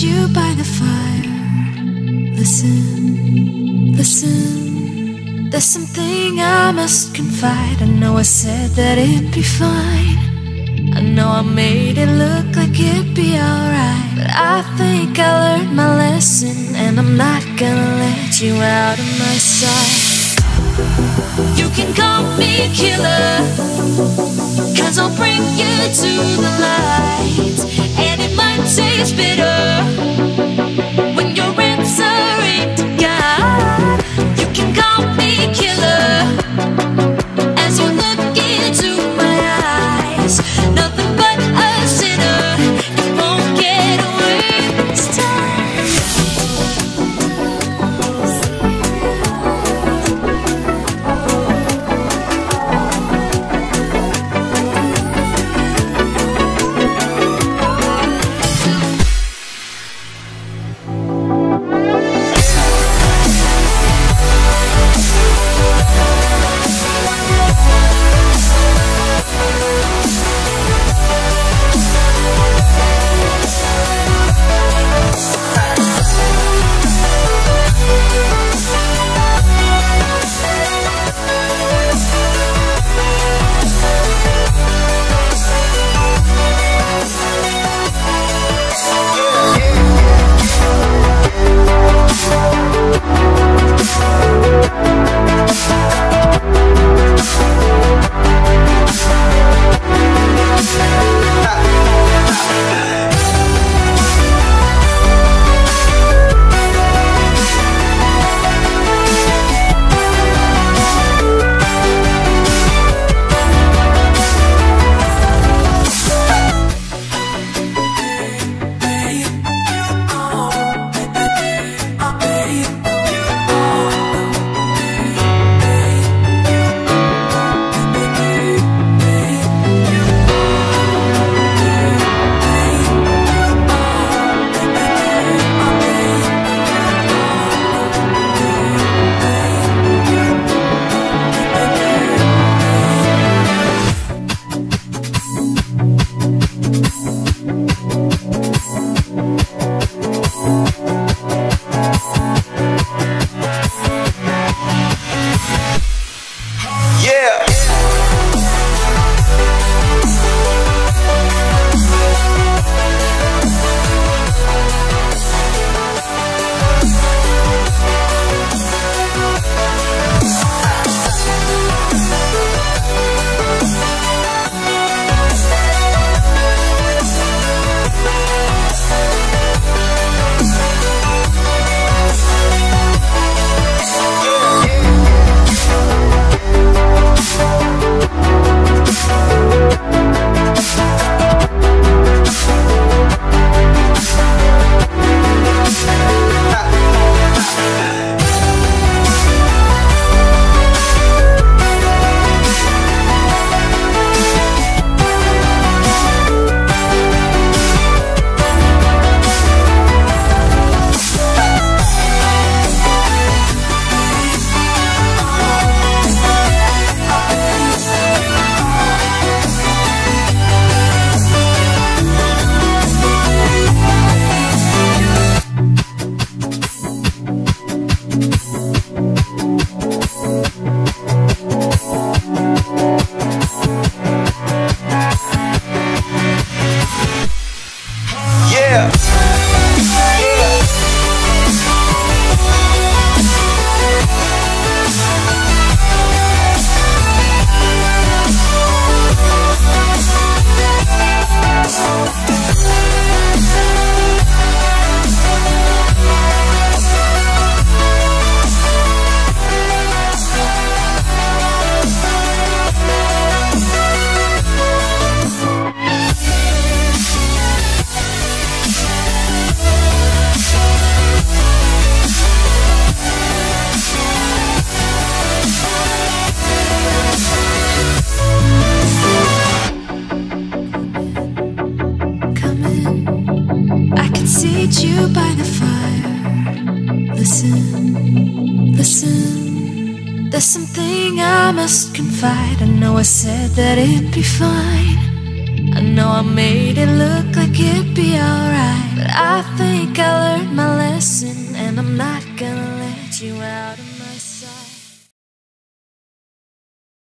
you by the fire. Listen, listen, there's something I must confide. I know I said that it'd be fine. I know I made it look like it'd be alright, but I think I learned my lesson, and I'm not gonna let you out of my sight. You can call me killer, 'cause I'll bring you to the light. And it might taste bitter when your answering to God. You can call me killer as you look into my eyes. Nothing but a sinner, you won't get away this time. meet you by the fire. Listen, listen, there's something I must confide. I know I said that it'd be fine. I know I made it look like it'd be alright, But I think I learned my lesson, and I'm not gonna let you out of my